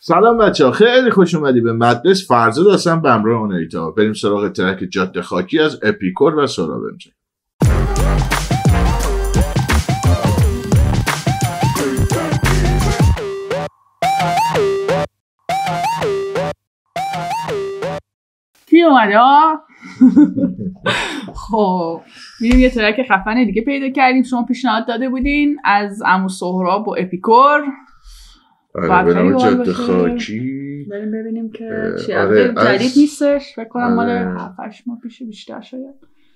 سلام بچه‌ها، خیلی خوش اومدی به مدرس. فرزاد هستم به همراه اونیتا. بریم سراغ ترک جاده خاکی از اپیکور و سورا بنجی. کی اومده ها؟ خب میریم یه ترک خفن دیگه پیدا کردیم. شما پیشنهاد داده بودین از عمو سهراب و اپیکور. به نام جاده خاکی. بریم ببینیم که چی جدید نیستش. فکر کنم مال 7-8 ماه پیشه بیشتر شاید،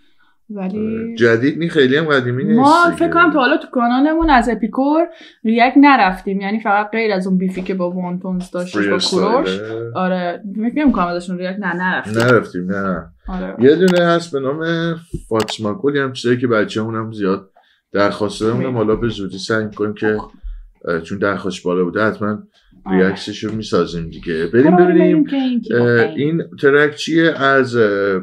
ولی جدید نی، خیلی هم قدیمی نیست. ما فکر کنم تا حالا تو کانالمون از اپیکور ریاکت نرفتیم، یعنی فقط غیر از اون بیفی که با وانتونز داشتش با کوروش. آره فکر نمی‌کنم ازشون ریاکت نرفتیم. نه آره. یه دونه هست به نام فاطمه گل، هم چیزایی که بچه‌مونم زیاد درخواست دادن، حالا به زودی سعی می‌کنیم که چون درخواست بالا بوده حتما ریاکسشو میسازیم دیگه. بریم ببینیم این ترک چیه. از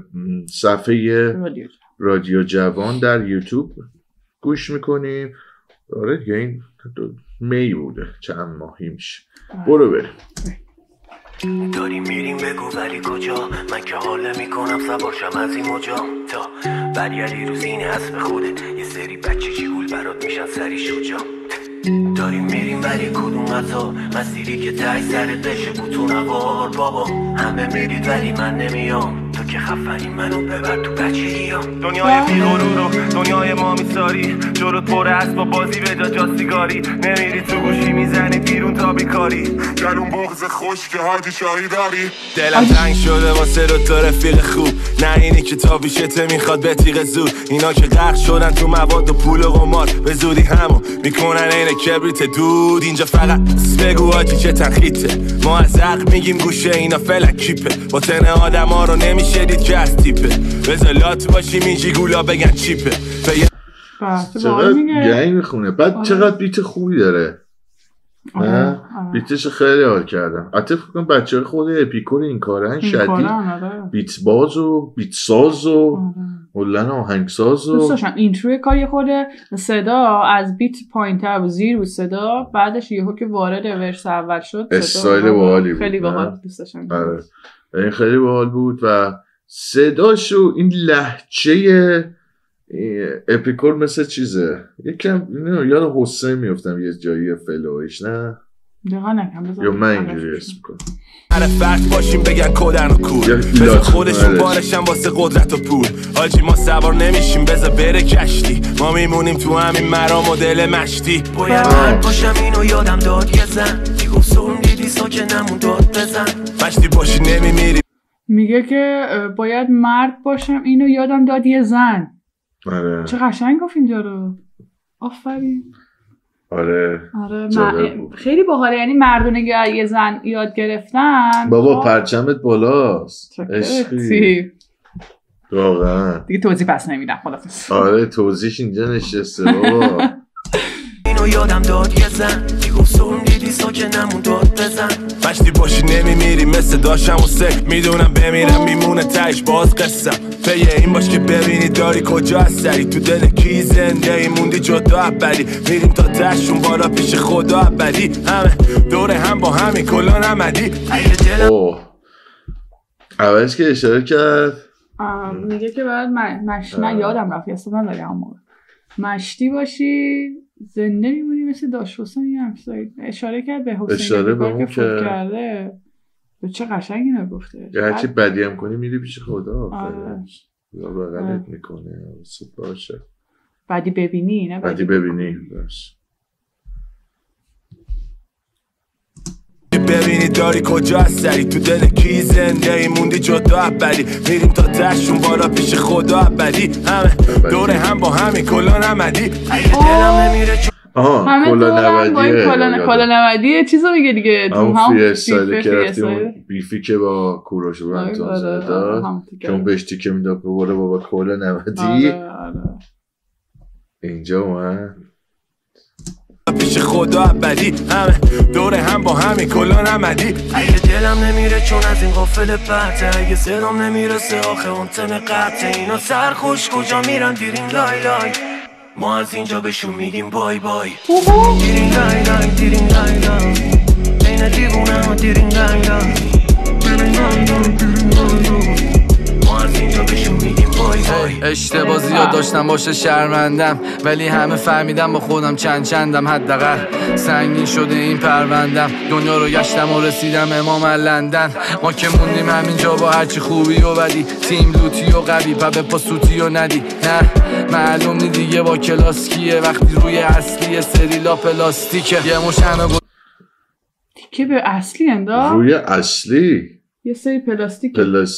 صفحه رادیو جوان در یوتیوب گوش میکنیم. آره دیگه این می بوده، چند ماهی میشه. برو بریم. داریم میریم بگو ولی کجا، من که حاله میکنم سوارشم از این مجا تا برگردی رو زینه اسب خودت، یه سری بچه چیگول برات میشن سری شجا. داریم میریم ولی کدوم عطا، مسیری که تای سرت بشه بوتون عوار بابا. همه میرید ولی من نمیام، تو که خفنی منو ببر تو بچگیام. دنیای بیغرور و دنیای ما میساری، جلوت پره است با بازی به جا جاستیگاری. نمیری تو گوشی میزنی بیرون تا بیکاری، گلون بغز خوش که هادی شاهی داری. دلم تنگ شده واسه تو رفیق خوب، نه اینی که تا بیشته میخواد به تیغ زود. اینا که غرق شدن تو مواد و پول و قمار، به زودی همو میکنن این کبریت دود. اینجا فقط بگو آجی چه تنخیته، ما از حق میگیم گوشه اینا فلک کیپه. با تن آدم ها رو نمیشه دید که از تیپه، بزلات باشیم این جیگولا بگن چیپه. چقدر گنگ میخونه، بعد چقدر بیت خوبی داره. بیتش خیلی حال کردم. حتی فکر کنم بچه خود اپیکور این کارن شدید، بیت باز و بیت ساز و مولن آهنگساز و دوست داشتم اینتروی کار. یه خورده صدا از بیت پایین‌تر و زیر بود صدا، بعدش یهو که وارد ورس اول شد استایل باحالی بود. خیلی باحال دوست داشتم. آره این خیلی باحال بود و صداشو این لهجه اپیکور مثل چیزه یکم یاد حسین میافتم یه جایی فلویش، نه دقیقا نکم بزن یا من اینجوری اسم کنم. هر فرد باشیم بگن کودن و کور، بذار خودشون بارشن واسه قدرت و پول. حاجی ما سوار نمیشیم بذار بره کشتی، ما میمونیم تو همین مرام و دل مشتی. باید من باشم اینو یادم داد یه زن، دیگم سرم دیدی ساکنمون داد بزن. مشتی باشی نمیمیری. میگه که باید مرد باشم اینو یادم داد یه زن. آره چه قشنگ گفت اینجا رو. آفرین. آره خیلی باحاله، یعنی مردونه که یه زن یاد گرفتن. بابا پرچمت بالاست عشقی واقعا. دیگه توضیح پس نمیدم خلاص. آره توضیحش اینجا نشسته بابا. اینو یادم داد یه زن، دیگم سرم دیدی ساکنمون داد بزن. مشتی باشی نمیمیری مثل داشتم و سک، میدونم بمیرم میمونه تایش باز قصم. پیه این باش که ببینی داری کجا هستی، تو دل کی زنده ای موندی جدا ابدی. میریم تا تشون بالا پیش خدا ابدی، همه دور هم با همین کلا نمدی. اوه اولش که اشاره کرد میگه که باید من یادم رفت اصلا نداری اما مشتی باشی زنده میمونی مثل داش حسین. اشاره کرد به حسین اشاره به اون که فوت کرده. به چه قشنگ اینو گفته. هرچی بدی هم کنی میری پیش خدا یا بغلت میکنه واسه باشه. بدی ببینی نه بدی ببینی باش. ببینی داری کجا هستی، تو دل کی زنده ای موندی جدا ابدی. میریم تا تشون بالا پیش خدا ابدی، همه دور هم با همین کلا نمدی. دلم نمیره کلا نمدیه چیزو میگه دیگه. تو هم فری استایل که رفتیم بیفی که با کوروش و انتون زده که اون بهش تیکه میداد بباره بابا کلا نمدی. اینجا اومد پیش خدا ابدی، همه دور هم با همین کلا نمدی. اگه دلم نمیره چون از این غافل پرته، اگه صدام نمیرسه آخه اون تن قطعه. اینا سرخوش کجا میرن دیریم لای لای، ما از اینجا بهشون میگیم بای بای. دیریم لای لای دیریم لای لای. بین دیوونه و دیرینگنگا ما از اینجا بشون میگیم بای بای. اشتباه زیاد داشتم باشه شرمندم، ولی همه فهمیدم با خودم چندم، حداقل سنگین شده این پروندم. دنیا رو گشتم و رسیدم امام لندن. ما که موندیم همینجا با هرچی خوبی و بدی، تیم لوتی و قوی پا پا سوتی و ندی. نه معلوم نی دیگه با کلاس کیه وقتی روی اصلی سری لا پلاستیکه. یه مشنو تیکه به اصلی انداخت روی اصلی یه سری پلاستیک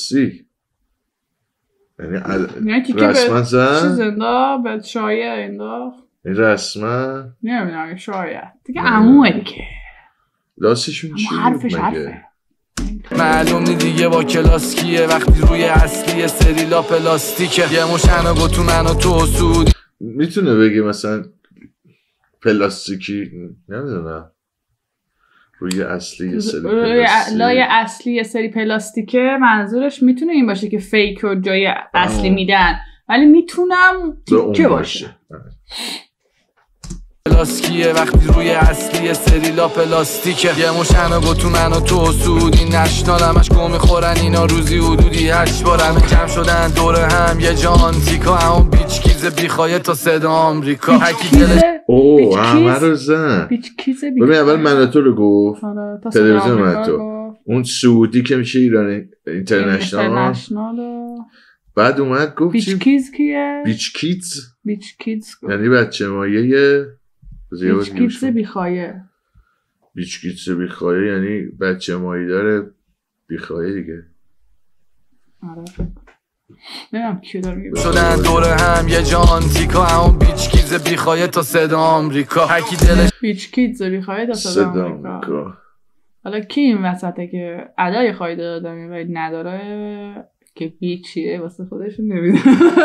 یعنی تیکه به چیز انداخت به شایع انداخت. این رسما نمیدونم شایع دیگه عموه دیگه لاستشون چی حرفش حرفه. معلوم نی دیگه با کلاس کیه وقتی روی اصلی سری لا پلاستیکه. یه مشنو گو تو من و تو سود میتونه بگه مثلا پلاستیکی نمیدونم روی اصلی سری لای اصلی سری پلاستیکه منظورش میتونه این باشه که فیک رو جای اصلی میدن، ولی میتونم تیکه باشه. پلاستیکیه وقتی روی اصلی سری لا پلاستیکه. یه مشنو گو تو من و تو سود این نشنال همش گو میخورن اینا روزی حدودی 8 بار همه جمع شدن دور هم یه جا آنتیکا. همون بیچ کیز بیخوایه تا صدا آمریکا. هکی دلش همه رو زن ببین اول مناتو رو گفت تلویزیون مناتو اون سعودی که میشه ایران اینترنشنال بعد اومد گفت بیچ کیز کیه؟ بیچ کیدز یعنی بچه مایه بیچ کیدز بیخوایه. بیچ کیدز بیخوایه یعنی بچه مایی داره بیخوایه دیگه. آره نمیم کیو داره میگه شدن دور هم یه جا آنتیکا. همون بیچ کیدز بیخوایه تا صدا آمریکا. هکی دلش بیچ کیدز بیخوایه تا صدا آمریکا. حالا کی این وسطه که ادای خواهیده دادمی ولی نداره که بیچیه واسه خودشون نمیدونم.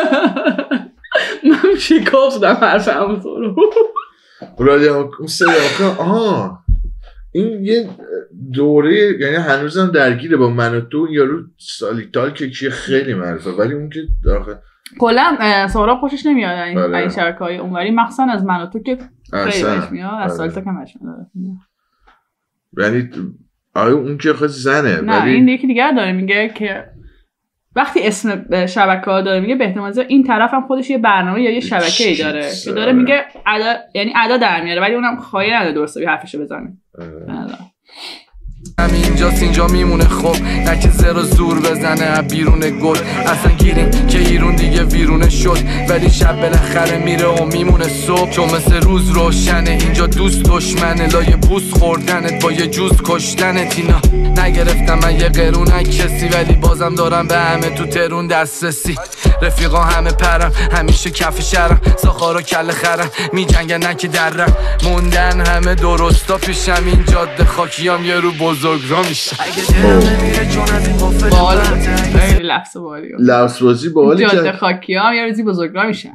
من شکافتم حرف همونطور رو رادیو این یه دوره یعنی هنوزم درگیره با من و تو یارو سالیتال که کیه خیلی معروفه ولی اون که داخل کلا سهراب خوشش نمیاد این شرکای اونوری مخصوصا از من و تو که خیلی بهش میاد از سالیتا کمش میاد. یعنی اون که خود زنه نه ولی این یکی دیگه داره میگه که وقتی اسم شبکه‌ها داره میگه به احتمال زیاد این طرف هم خودش یه برنامه یا یه شبکه‌ای داره که داره میگه یعنی ادا در میاره ولی اونم خواهی نداره درسته حرفشو بزنه. اینجا میمونه خب نه که زر و زور بزنه بیرون گل اصلا گیریم که ایرون دیگه ویرونه شد ولی شب بالاخره میره و میمونه صبح چون مثل روز روشنه. اینجا دوست دشمنه لای بوس خوردنت با یه جوز کشتنت. اینا نگرفتم من یه قرونک کسی ولی بازم دارم به همه تو ترون دسترسی. رفیقا همه پرم همیشه کف شرم ساخارا کل خرم میجنگن نکی درم موندن همه درستا پیشم این جاده خاکیام یه رو بزرگ را میشه. خیلی لفظ بالی لفظ بازی بالی جاده خاکیام یه روزی بزرگ را میشه.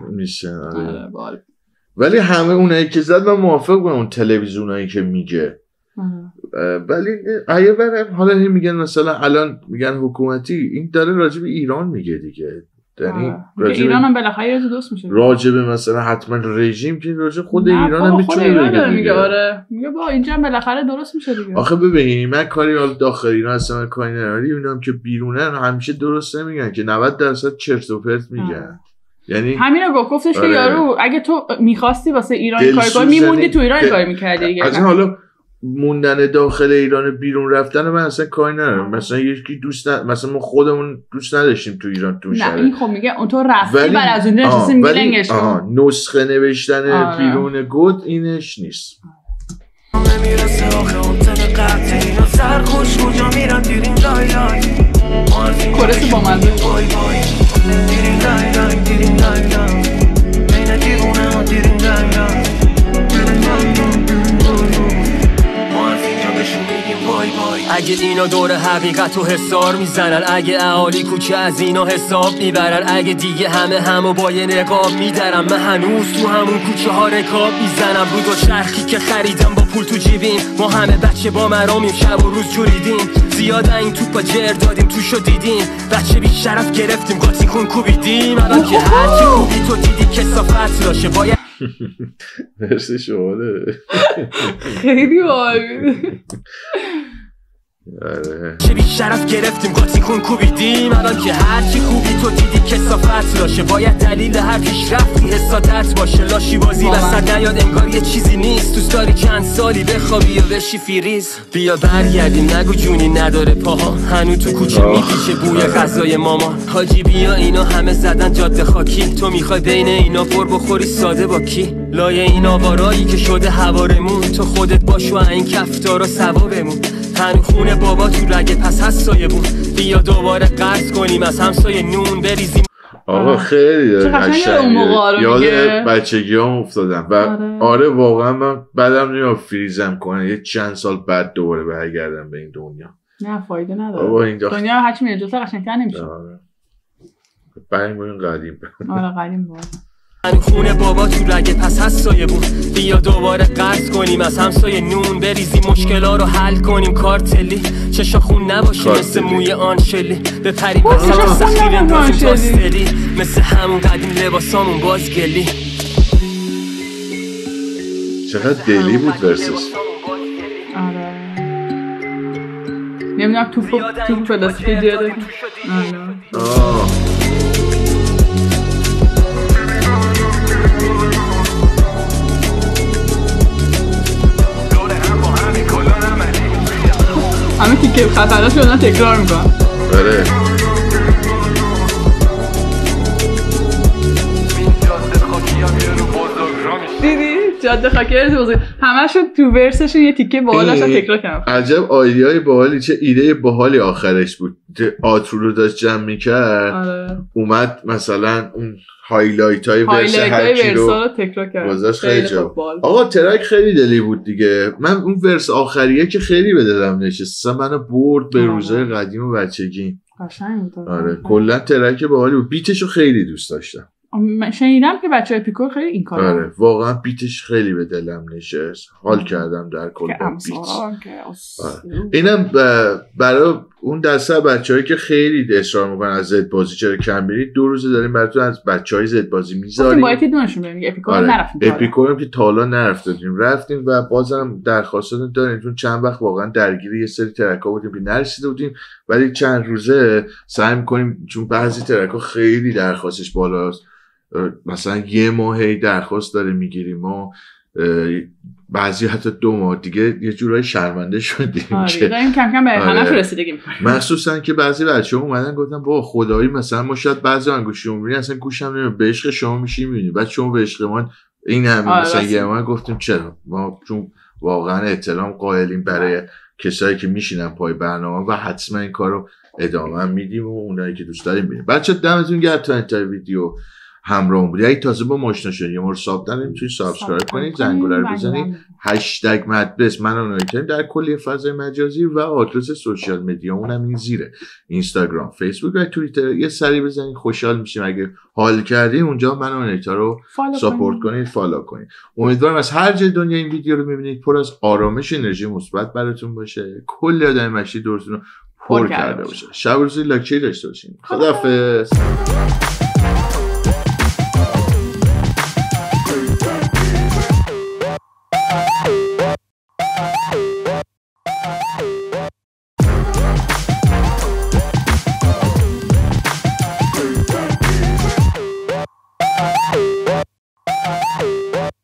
ولی همه اونایی که زد من موافق بودم اون تلویزیونایی که میگه ولی اگه برم حالا میگن مثلا الان میگن حکومتی این داره راجب ایران میگه دیگه یعنی ایران هم بالاخره یه دوست میشه راجب مثلا حتما رژیم که راجب خود ایران هم میتونه میگه آره میگه با اینجا هم بالاخره درست میشه دیگه. آخه ببین من کاری حال داخل ایران اصلا کاری ندارم اینا که بیرونن همیشه درست نمیگن که 90% چرت و پرت میگن. یعنی همینو گفتش که یارو اگه تو می‌خواستی واسه ایران کار کنی میموندی تو ایران کار می‌کردی دیگه. از حالا موندن داخل ایران بیرون رفتن من اصلا کاری ندارم. مثلا یکی دوست مثلا ما خودمون دوست نداشتیم تو ایران تو شهر. نه این خب میگه اون تو رفتی بعد از اونجا نشستی میلنگش نسخه نوشتن بیرون گود اینش نیست. نمیرسه آخه اون تن قطع اینا سرخوش کجا میرن دیرین لای لای کورس با من بای بای دیرین لای لای دیرین لای لای بین دیوونه و دیرین لای لای اگه اینا دور حقیقت و حسار میزنن اگه اهالی کوچه از اینا حساب میبرن اگه دیگه همو با یه نقاب میدارم من هنوز تو همون کوچه ها رکاب میزنم رو دو چرخی که خریدم با پول تو جیبیم ما همه بچه با مرامیم شب و روز جوریدیم زیاد این توپا جر دادیم توشو دیدیم بچه بی شرف گرفتیم قاطی کن کوبیدیم الان که هرچی خوبی تو دیدی کسافت لاشه باید مرسی شماله خیلی عالی چه بی شرف گرفتیم قاطی کن کوبیدیم الان که هرچی خوبی تو دیدی کثافت لاشه باید دلیل هر پیشرفتی حسادت باشه لاشی بازی وسط نیاد انگار یه چیزی نیست دوست داری چند سالی بخوابی یا بشی فریز بیا برگردیم نگو جونی نداره پاها هنو تو کوچه میپیچه بوی غذای ماما حاجی بیا اینا همه زدن جاده خاکی تو میخوای بین اینا پر بخوری ساده با کی لایه این آوارایی که شده هوارمون تو خودت باشو این کفتارا سوابمون هنو خونه بابا تو رگه پس هست سایه بون بیا دوباره قرض کنیم از همسایه نون بریزیم آقا خیلی یاد بچگی هم افتادم و آره واقعا من بعدم نمیاد فریزم کنه یه چند سال بعد دوباره برگردم به این دنیا نه فایده نداره دنیا هرچی میره جلوتر قشنگ‌تر نمیشه بریم قدیم آره قدیم بود خونه بابا تو رگه پس هست سایه بود بیا دوباره قرض کنیم از همسایه نون بریزیم مشکلا رو حل کنیم کارتلی چشا خون نباشه مثل موی آنشلی بپریم مثل سخیر اندازیم پاستلی مثل همون قدیم لباسامون بازگلی چقدر دلی بود ورسش آره نمیدونم تو فلسفه زیاده همه تیکه خطرها شدن تکرار میکنم آره دیدی؟ جاده خاکی بزرگ همشون تو ورسشون یه تیکه باحالش تکرار کردم عجب آیدیای باحالی چه ایده باحالی آخرش بود آترو رو داشت جمع میکرد اومد مثلا اون هایلایت های ورس هرکی رو تکرار کرد گذاشت خیلی جا آقا ترک خیلی دلی بود دیگه من اون ورس آخریه که خیلی به دلم نشست منو برد به روزای قدیم و بچگی قشنگ بود آره کلا ترک باحالی بود بیتشو خیلی دوست داشتم شنیدم که بچهای پیکور خیلی این کارو آره واقعا بیتش خیلی به دلم نشست حال کردم در کل با بیت اینم برای اون دسته بچه‌هایی که خیلی اصرار میکنن از زد بازی چرا کم برید 2 روز داریم براتون از بچهای زد بازی میذاریم باید دونشون بریم اپیکور نرفتیم اپیکورم که تا حالا نرفتیم رفتیم و بازم درخواستات داریم چون چند وقت واقعا درگیر یه سری ترک‌ها بودیم که نرسیده بودیم ولی چند روزه سعی می‌کنیم چون بعضی ترک‌ها خیلی درخواستش بالاست مثلا 1 ماه درخواست داره میگیریم ما بعضی حتی 2 ماه دیگه یه جورای شرمنده شدیم که داریم کم کم به همش رسیدگی می‌کنیم مخصوصا که بعضی بچه‌ها اومدن گفتن با خدایی مثلا ما شاید بعضی انگوشیمون می‌بینیم اصلا گوشم نمی‌بینیم به عشق شما میشیم می‌بینیم بعد شما به عشق ما این همین مثلا یه ما گفتیم چرا ما چون واقعا احترام قائلیم برای کسایی که میشینن پای برنامه و حتما این کارو ادامه میدیم و اونایی که دوست داریم ببینیم بچه‌ها دمتون گرم تا این ویدیو همراه بود اگه تازه با ما آشنا شدید یا ما رو سابقا میتونید سابسکرایب کنید زنگوله رو بزنید #مدبس من اون رو در کلی فضای مجازی و آدرس سوشال مدیامون هم این زیره اینستاگرام فیسبوک و توییتر یه سری بزنید خوشحال میشیم اگه حال کردین اونجا من اون رو ساپورت کنید فالو کنید امیدوارم از هر جای دنیا این ویدیو رو میبینید پر از آرامش انرژی مثبت براتون باشه کلی آدم مشتی دورتون رو پر کرده باشه شب و روزی لاکچری داشته باشین خداحافظ